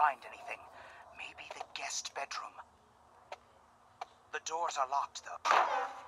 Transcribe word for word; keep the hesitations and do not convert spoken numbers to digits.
find anything. Maybe the guest bedroom. The doors are locked, though.